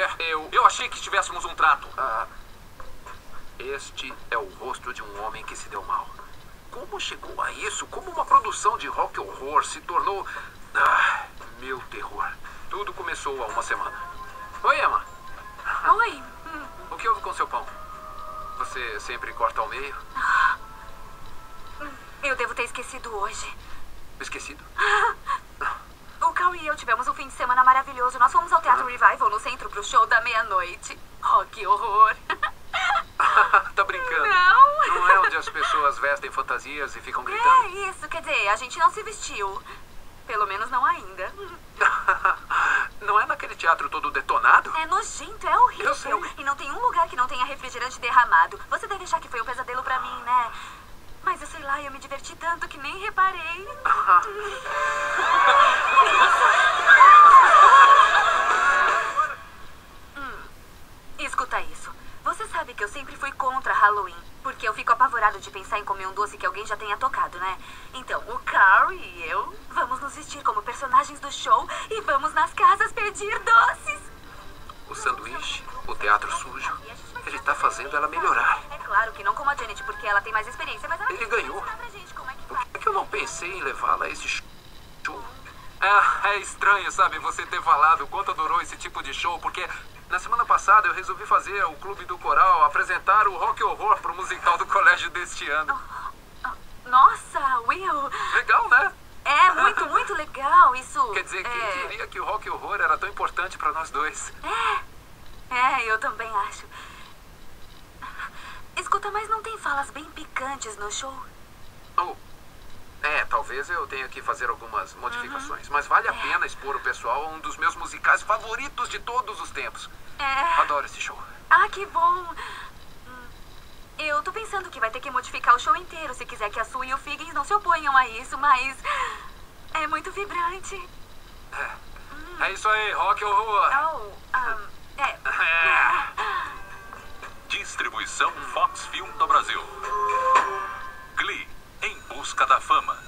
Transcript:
Eu achei que tivéssemos um trato. Este é o rosto de um homem que se deu mal. Como chegou a isso? Como uma produção de rock horror se tornou... meu terror. Tudo começou há uma semana. Oi, Emma. Oi. O que houve com seu pão? Você sempre corta ao meio? Eu devo ter esquecido hoje. Esquecido? O Carl e eu tivemos um fim de semana maravilhoso. Nós fomos ao Teatro Revival no centro pro show da meia-noite. Oh, que horror. Tá brincando? Não. Não é onde as pessoas vestem fantasias e ficam gritando? É isso, quer dizer, a gente não se vestiu. Pelo menos não ainda. Não é naquele teatro todo detonado? É nojento, é horrível. Eu sei. E não tem um lugar que não tenha refrigerante derramado. Você deve achar que foi um pesadelo pra mim, né? Mas eu sei lá, eu me diverti tanto que nem reparei. Escuta isso. Você sabe que eu sempre fui contra Halloween. Porque eu fico apavorada de pensar em comer um doce que alguém já tenha tocado, né? Então, o Carl e eu vamos nos vestir como personagens do show e vamos nas casas pedir doces. O sanduíche, o teatro sujo. Ele tá fazendo ela melhorar. É claro que não como a Janet, porque ela tem mais experiência, mas ela Ele ganhou. ensinar pra gente como é que Por faz. que eu não pensei em levá-la a esse show? É estranho, sabe, você ter falado o quanto adorou esse tipo de show, porque Na semana passada eu resolvi fazer o Clube do Coral apresentar o rock horror pro musical do colégio deste ano. Nossa, Will. Legal, né? É muito, muito legal isso. Quer dizer, quem diria que o rock horror era tão importante pra nós dois? Eu também acho. Escuta, mas não tem falas bem picantes no show? Talvez eu tenha que fazer algumas modificações. Mas vale a pena expor o pessoal a um dos meus musicais favoritos de todos os tempos. Adoro esse show. Ah, que bom. Eu tô pensando que vai ter que modificar o show inteiro se quiser que a Sue e o Figgins não se oponham a isso, mas é muito vibrante. É isso aí, rock horror. Distribuição Fox Film do Brasil. Glee, Em Busca da Fama.